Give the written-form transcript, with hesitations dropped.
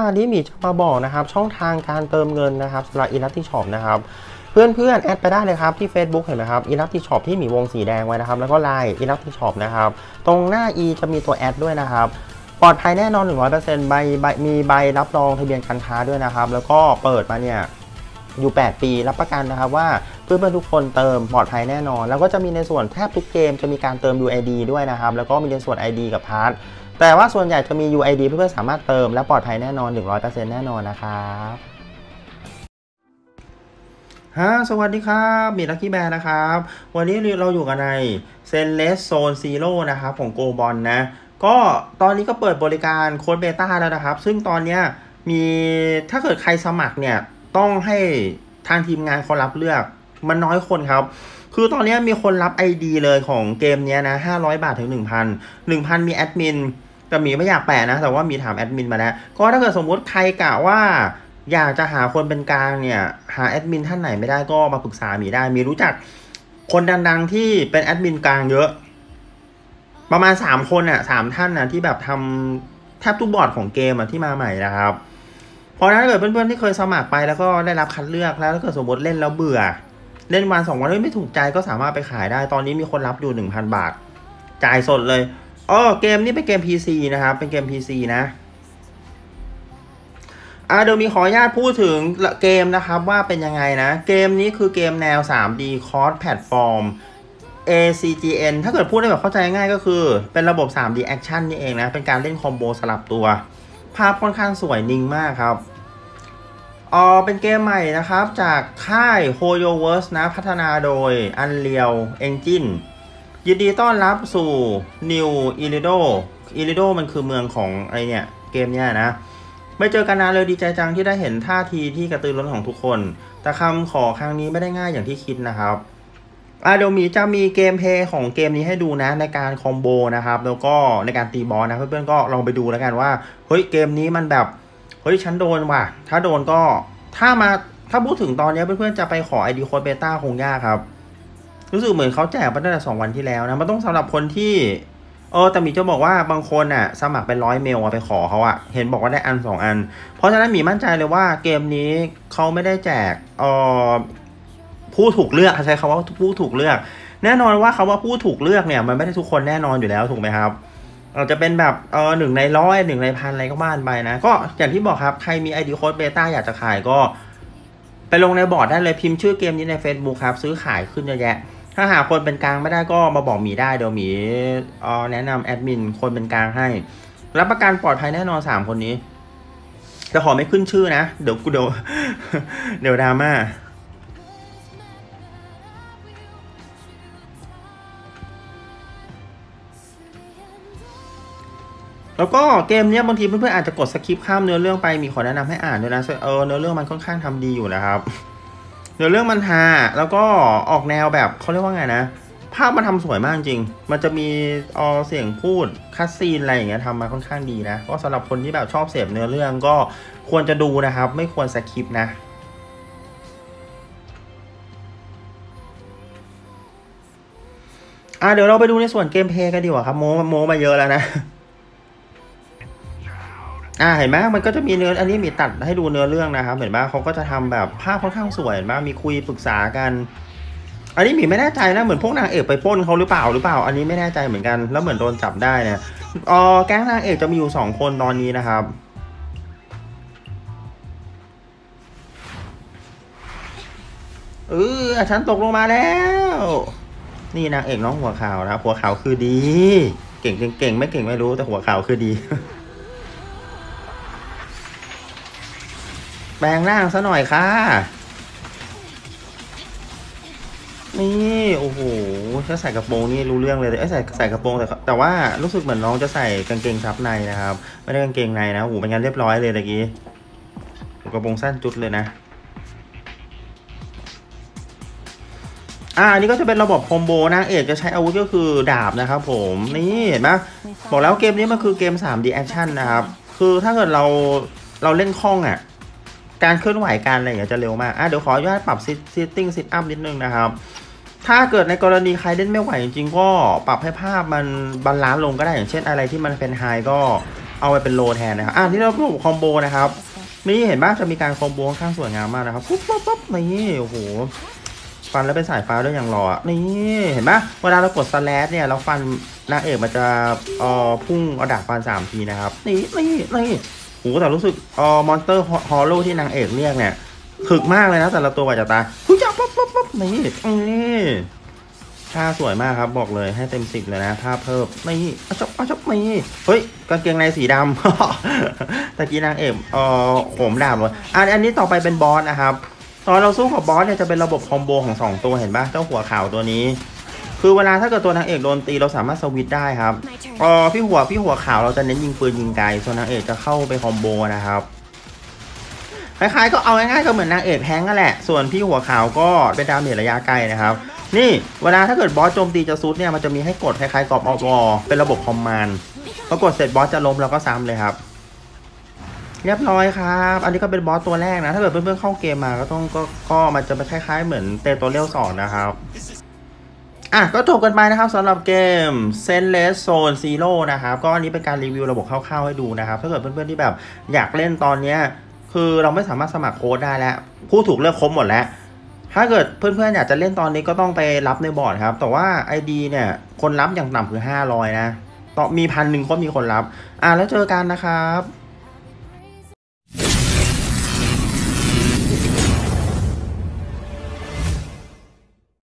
นี้มีจะมาบอกนะครับช่องทางการเติมเงินนะครับสำหรับ Elasticนะครับเพื่อนแอดไปได้เลยครับที่ Facebook เห็นไหมครับ Elastic Shop ที่มีวงสีแดงไว้นะครับแล้วก็ Line Elastic Shop นะครับตรงหน้า E จะมีตัวแอดด้วยนะครับปลอดภัยแน่นอน 100% มีใบรับรองทะเบียนการค้าด้วยนะครับแล้วก็เปิดมาเนี่ยอยู่8ปีรับประกันนะครับว่าเพื่อนๆทุกคนเติมปลอดภัยแน่นอนแล้วก็จะมีในส่วนแทบทุกเกมจะมีการเติม UID ด้วยนะครับแล้วก็มีในส่วน ID กับพาร์ทแต่ว่าส่วนใหญ่จะมี UID เพื่อนๆสามารถเติมและปลอดภัยแน่นอน 100% แน่นอนนะครับสวัสดีครับมีลัคกี้แบร์นะครับวันนี้เราอยู่กันในเซนเลสโซนซีโร่นะครับของโกบอลนะก็ตอนนี้ก็เปิดบริการโค้ดเบต้าแล้วนะครับซึ่งตอนนี้มีถ้าเกิดใครสมัครเนี่ยต้องให้ทางทีมงานเขารับเลือกมันน้อยคนครับคือตอนนี้มีคนรับ ID เลยของเกมนี้นะ500 บาทถึง 1,000 มีแอดมินแต่มีไม่อยากแปะนะแต่ว่ามีถามแอดมินมาแล้วก็ถ้าเกิดสมมุติใครกะว่าอยากจะหาคนเป็นกลางเนี่ยหาแอดมินท่านไหนไม่ได้ก็มาปรึกษามีได้มีรู้จักคนดังๆที่เป็นแอดมินกลางเยอะประมาณ3คน3ท่านที่แบบทำแทบทุกบอร์ดของเกมที่มาใหม่นะครับเพราะนั้นถ้าเกิดเพื่อนๆที่เคยสมัครไปแล้วก็ได้รับคัดเลือกแล้วถ้าเกิดสมมติเล่นแล้วเบื่อเล่นวัน2วันไม่ถูกใจก็สามารถไปขายได้ตอนนี้มีคนรับอยู่ 1,000 บาทจ่ายสดเลยเกมนี้เป็นเกม PC นะครับเป็นเกม PC นะเดี๋ยวมีขออนุญาตพูดถึงเกมนะครับว่าเป็นยังไงนะเกมนี้คือเกมแนว 3D Cross Platform ACGN ถ้าเกิดพูดได้แบบเข้าใจง่ายก็คือเป็นระบบ 3D Action นี่เองนะเป็นการเล่นคอมโบสลับตัวภาพค่อนข้างสวยนิ่งมากครับเป็นเกมใหม่นะครับจากค่าย HoYoverse นะพัฒนาโดย Unreal Engine ยินดีต้อนรับสู่ New Erido มันคือเมืองของไอเนี่ยเกมเนี้ยนะไม่เจอกันนานเลยดีใจจังที่ได้เห็นท่าทีที่กระตือรือร้นของทุกคนแต่คำขอครั้งนี้ไม่ได้ง่ายอย่างที่คิดนะครับเดี๋ยวจะมีเกมเพลย์ของเกมนี้ให้ดูนะในการคอมโบนะครับแล้วก็ในการตีบอสนะเพื่อนๆก็ลองไปดูแล้วกันว่าเฮ้ยเกมนี้มันแบบเฮ้ยฉันโดนว่ะถ้าโดนก็ถ้าพูดถึงตอนนี้เพื่อนๆจะไปขอ ID โค้ดเบต้าคงยากครับรู้สึกเหมือนเขาแจกไปตั้งแต่2 วันที่แล้วนะมันต้องสำหรับคนที่แต่มีจะบอกว่าบางคนสมัครเป็น100 เมลไปขอเขาเห็นบอกว่าได้2 อันเพราะฉะนั้นมีมั่นใจเลยว่าเกมนี้เขาไม่ได้แจกผู้ถูกเลือกใช้คำว่าผู้ถูกเลือกแน่นอนว่าคำว่าผู้ถูกเลือกเนี่ยมันไม่ได้ทุกคนแน่นอนอยู่แล้วถูกไหมครับอาจจะเป็นแบบ1 ใน 100 1 ใน 1,000อะไรก็บ้านไปนะก็อย่างที่บอกครับใครมี ID โค้ดเบต้าอยากจะขายก็ไปลงในบอร์ดได้เลยพิมพ์ชื่อเกมนี้ใน Facebook ครับซื้อขายขึ้นเยอะแยะถ้าหาคนเป็นกลางไม่ได้ก็มาบอกมีได้เดี๋ยวมีแนะนำแอดมินคนเป็นกลางให้รับประกันปลอดภัยแน่นอน3 คนนี้จะขอไม่ขึ้นชื่อนะเดี๋ยวดราม่าแล้วก็เกมนี้บางทีเพื่อนๆอาจจะกดสคิปข้ามเนื้อเรื่องไปมีขอแนะนำให้อ่านด้วยนะเนื้อเรื่องมันค่อนข้างทำดีอยู่นะครับเนื้อเรื่องมันฮาแล้วก็ออกแนวแบบเขาเรียกว่าไงนะภาพมันทำสวยมากจริงมันจะมีเสียงพูดคัสซีนอะไรอย่างเงี้ยทำมาค่อนข้างดีนะก็สำหรับคนที่แบบชอบเสพเนื้อเรื่องก็ควรจะดูนะครับไม่ควรสคิปนะเดี๋ยวเราไปดูในส่วนเกมเพลย์กันดีกว่าครับโม้มาเยอะแล้วนะเห็นไหมมันก็จะมีอันนี้มีตัดให้ดูเนื้อเรื่องนะครับเห็นไหมเขาก็จะทำแบบภาพค่อนข้างสวยเห็นไหมมีคุยปรึกษากันอันนี้มีไม่แน่ใจนะเหมือนพวกนางเอกไปปล้นเขาหรือเปล่าอันนี้ไม่แน่ใจเหมือนกันแล้วเหมือนโดนจับได้เนี่ยแก๊งนางเอกจะมีอยู่2 คนตอนนี้นะครับฉันตกลงมาแล้วนี่นางเอกน้องหัวขาวนะหัวขาวคือดีเก่งไม่เก่งไม่รู้แต่หัวขาวคือดีแปลงร่างซะหน่อยค่ะนี่โอ้โหถ้าใส่กระโปรงนี่รู้เรื่องเลยใส่กระโปรงแต่ว่ารู้สึกเหมือนน้องจะใส่กางเกงซับในนะครับไม่ได้กางเกงในนะโอ้โหเป็นงานเรียบร้อยเลยตะกี้กระโปรงสั้นจุดเลยนะอันนี้ก็จะเป็นระบบคอมโบนางเอกจะใช้อาวุธก็คือดาบนะครับผมนี่เห็นไหมบอกแล้วเกมนี้มันคือเกม 3D Action นะครับคือถ้าเกิดเราเล่นคล่องการเคลื่อนไหวการอะไรอย่างเงี้ยจะเร็วมากเดี๋ยวขออนุญาตปรับsetting sit up นิดนึงนะครับถ้าเกิดในกรณีใครเล่นไม่ไหวจริงๆก็ปรับให้ภาพมันบาลานซ์ลงก็ได้อย่างเช่นอะไรที่มันเป็นไฮก็เอาไปเป็นโลแทนนะครับที่เราคอมโบนะครับนี่เห็นป่ะจะมีการคอมโบค่อนข้างสวยงามมากนะครับปุ๊บปุ๊บปุ๊บนี่โอ้โหฟันแล้วเป็นสายฟ้าด้วยอย่างหล่อนี่เห็นป่ะเวลาเรากดสแลชเนี่ยเราฟันนางเอกมันจะพุ่งเอาดาบฟัน3 ทีนะครับนี่โอ้โหแต่รู้สึกมอนสเตอร์ฮอลโลที่นางเอกเรียกเนี่ยถึกมากเลยนะแต่ละตัวกว่าจะตายปุ๊บปุ๊บปุ๊บปุ๊บนี่ท่าสวยมากครับบอกเลยให้เต็ม10เลยนะท่าเพิ่มนี่เอาจบนี่เฮ้ยกางเกงในสีดำ ตะกี้นางเอกโหมดาบเลยอันนี้ต่อไปเป็นบอสนะครับตอนเราสู้กับบอสเนี่ยจะเป็นระบบคอมโบของ2ตัวเห็นปะเจ้าหัวขาวตัวนี้คือเวลาถ้าเกิดตัวนางเอกโดนตีเราสามารถสวิตช์ได้ครับพี่หัวขาวเราจะเน้นยิงปืนยิงไกลส่วนนางเอกจะเข้าไปคอมโบนะครับคล้ายๆก็เอาง่ายๆก็เหมือนนางเอกแฮงก์นั่นแหละส่วนพี่หัวขาวก็เป็นดาเมจระยะไกลนะครับนี่เวลาถ้าเกิดบอสโจมตีจะซุดเนี่ยมันจะมีให้กดคล้ายๆกรอบอวเป็นระบบคอมมานด์พอกดเสร็จบอสจะล้มแล้วก็ซ้ำเลยครับเรียบร้อยครับอันนี้ก็เป็นบอสตัวแรกนะถ้าเกิดเพื่อนๆเข้าเกมมาก็มันจะคล้ายๆเหมือนเตโตเรียล2นะครับก็จบกันไปนะครับสำหรับเกม Zenless Zone Zero นะครับก็อันนี้เป็นการรีวิวระบบคร่าวๆให้ดูนะครับถ้าเกิดเพื่อนๆที่แบบอยากเล่นตอนนี้คือเราไม่สามารถสมัครโค้ดได้แล้วผู้ถูกเลือกครบหมดแล้วถ้าเกิดเพื่อนๆอยากจะเล่นตอนนี้ก็ต้องไปรับในบอร์ดครับแต่ว่า ID เนี่ยคนรับอย่างต่ำคือ500นะต่อมี1,000ก็มีคนรับแล้วเจอกันนะครับ